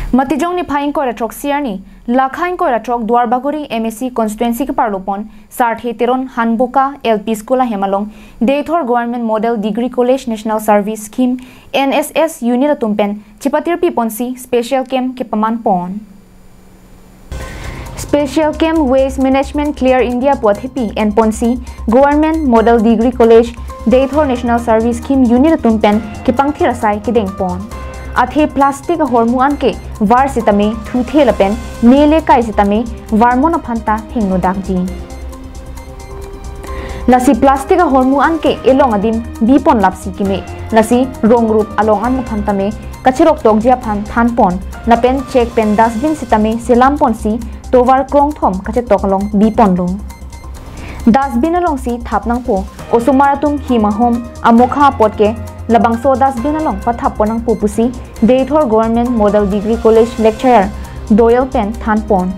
Matijong ni phaing ko ratrok siarni lakhain ko ratrok Dwarbaguri MSC constituency ke parlopon sarthe teron Hanboka LP School Hemalong Deithor Government Model Degree College National Service Scheme NSS Unit Tumpen Chipatir Piponsi Special Camp ke paman pon Special Camp Waste Management Clear India Pothipi and Ponsi Government Model Degree College Deithor National Service Scheme Unit Tumpen ke pangthirasai ke dengpon Athe plastic hormuan ke var sitame thuthe lapen nele kai sitame varmona phanta hingno dakji lasi plastic hormuan ke elong adim bipon lapsi kime lasi ronggrup along an phantame kachirok tokjia phan thanpon lapen check pen dustbin sitame selam ponsi tovar krong thom kache tokalong bipon long dustbin along si thapnang po osumaratum himahom amokha potke Labangso dustbin along pathaponang pupusi Deithor Government Model Degree College Lecturer Doyle Pen Thanpon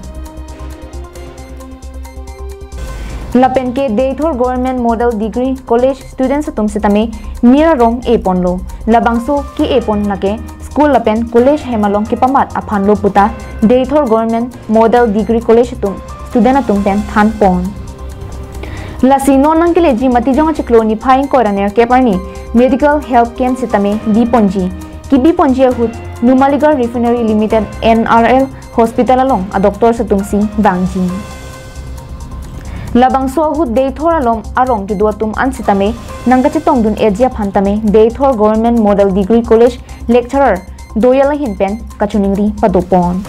Lapen ke Deithor Government Model Degree College students tum sitame mira rong epon lo labangso ki epon nake school lapen college hemalong ki pamat aphan lo puta Deithor Government Model Degree College tum student tum pen Thanpon Lasino nang ke leji matijong chiklo ni phaing ko raner ke parni Medical Help Camp sitame Biponji ki Biponji hut Numaligarh Refinery Limited NRL Hospital along a doctor satungsi bangji Labangso hut Deithor along arong ki duatum an sitame nangkachitong dun ejia phantame Deithor Government Model Degree College Lecturer Doyala hinpen kachuningri padopon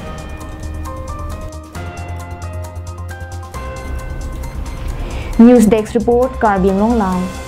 News Desk Report Karbin Long Live